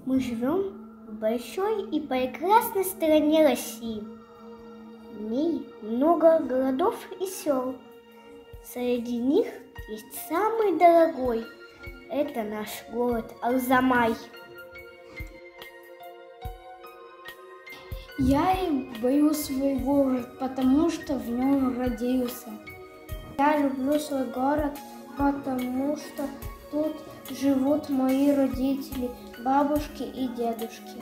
Мы живем в большой и прекрасной стране России. В ней много городов и сел. Среди них есть самый дорогой. Это наш город Арзамай. Я люблю свой город, потому что в нем родился. Я люблю свой город, потому что тут живут мои родители, бабушки и дедушки.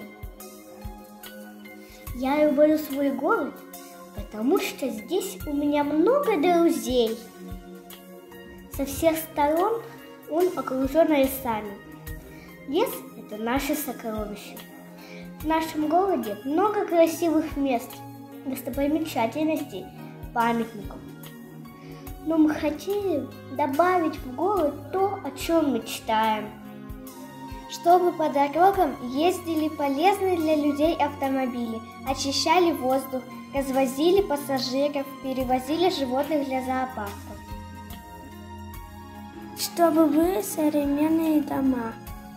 Я люблю свой город, потому что здесь у меня много друзей. Со всех сторон он окружен лесами. Лес – это наше сокровище. В нашем городе много красивых мест, достопримечательностей, памятников. Но мы хотели добавить в город то, о чем мечтаем. Чтобы по дорогам ездили полезные для людей автомобили, очищали воздух, развозили пассажиров, перевозили животных для зоопарков. Чтобы были современные дома.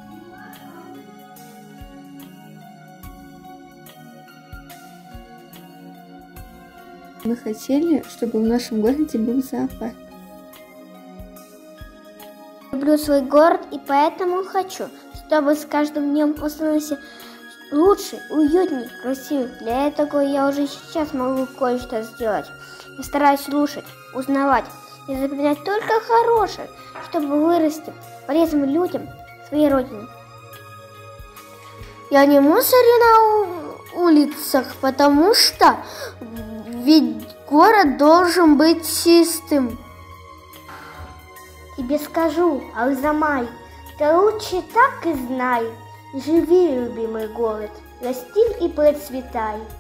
Мы хотели, чтобы в нашем городе был зоопарк. Люблю свой город и поэтому хочу, чтобы с каждым днем он становился лучше, уютнее, красивее. Для этого я уже сейчас могу кое-что сделать. Я стараюсь слушать, узнавать и запоминать только хорошее, чтобы вырасти полезным людям своей родине. Я не мусорю на улицах, потому что ведь город должен быть чистым. Тебе скажу, Арзамай, ты лучше так и знай. Живи, любимый город, расти и процветай.